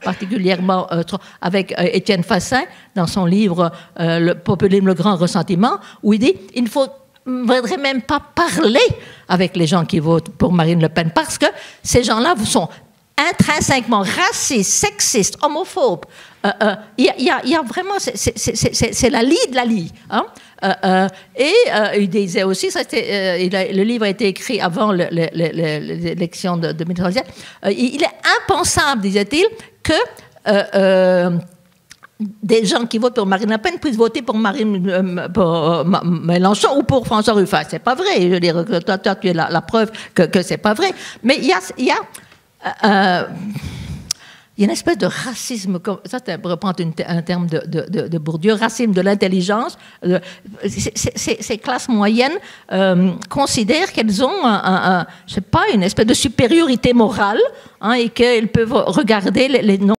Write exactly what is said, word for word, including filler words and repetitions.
particulièrement euh, avec euh, Étienne Fassin, dans son livre euh, Le populisme, le grand ressentiment, où il dit il ne faut ne faudrait même pas parler avec les gens qui votent pour Marine Le Pen, parce que ces gens-là sont intrinsèquement racistes, sexistes, homophobes. Il euh, euh, y, y, y a vraiment... C'est la lie de la lie. Hein? Euh, euh, et euh, il disait aussi, ça euh, il a, le livre a été écrit avant l'élection de, de mille neuf cent soixante-dix-sept, euh, il, il est impensable, disait-il, que... Euh, euh, des gens qui votent pour Marine Le Pen puissent voter pour, Marine, euh, pour euh, Mélenchon ou pour François Ruffin. C'est pas vrai. Je veux dire, toi, toi tu es la, la preuve que, que c'est pas vrai. Mais il y a, y, a, euh, y a une espèce de racisme, comme, ça c'est pour reprendre une, un terme de, de, de Bourdieu, racisme de l'intelligence. Euh, ces classes moyennes euh, considèrent qu'elles ont, un, un, un, je sais pas, une espèce de supériorité morale, hein, et qu'elles peuvent regarder les, les non